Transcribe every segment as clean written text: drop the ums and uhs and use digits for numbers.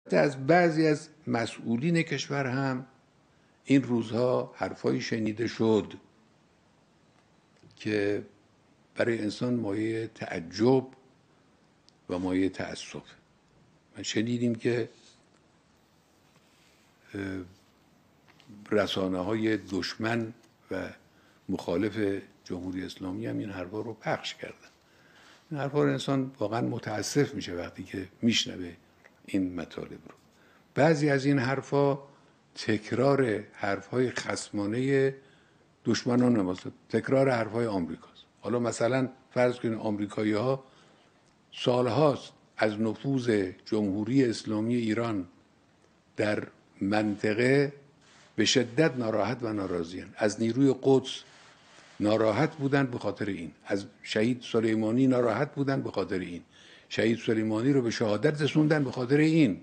از بعضی از مسئولین کشور هم این روزها حرفایی شنیده شد که برای انسان مایه تعجب و مایه تأسف. من شنیدیم که رسانه‌های دشمن و مخالف جمهوری اسلامی هم این حرفا رو پخش کردن. این حرفا رو انسان واقعا متاسف میشه وقتی که میشنوه این مطالب رو. بعضی از این حرفا تکرار حرفهای خصمانه دشمنان ماست، تکرار حرفهای آمریکاست. حالا مثلا فرض کنید آمریکایی‌ها سالهاست از نفوذ جمهوری اسلامی ایران در منطقه به شدت ناراحت و ناراضی‌اند. از نیروی قدس ناراحت بودند به خاطر این، از شهید سلیمانی ناراحت بودند به خاطر این، شهید سلیمانی رو به شهادت رسوندن به خاطر این.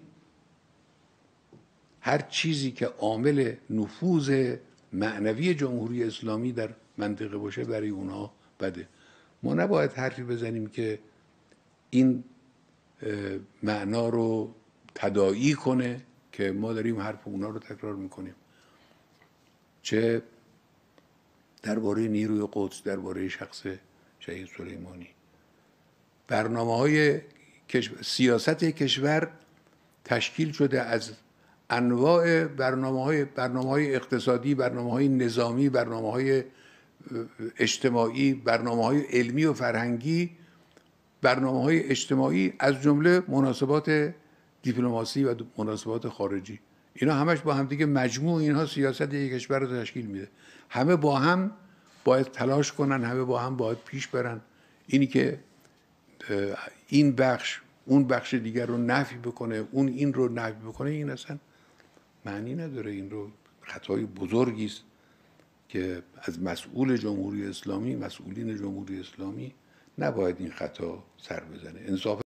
هر چیزی که عامل نفوذ معنوی جمهوری اسلامی در منطقه باشه برای اونها بده. ما نباید حرفی بزنیم که این معنا رو تداعی کنه که ما داریم حرف اونا رو تکرار میکنیم، چه درباره نیروی قدس، درباره شخص شهید سلیمانی. برنامه‌های سیاست کشور تشکیل شده از انواع برنامه‌های اقتصادی، برنامه‌های نظامی، برنامه‌های اجتماعی، برنامه‌های علمی و فرهنگی، برنامه‌های اجتماعی، از جمله مناسبات دیپلماسی و مناسبات خارجی. اینا همش با هم دیگه مجموع اینها سیاست یک کشور رو تشکیل میده. همه با هم باید تلاش کنن، همه با هم باید پیش برن. اینی که این بخش اون بخش دیگر رو نفی بکنه، اون این رو نفی بکنه، این اصلا معنی نداره. این رو خطای بزرگی است که از مسئول جمهوری اسلامی، مسئولین جمهوری اسلامی نباید این خطا سر بزنه. انصاف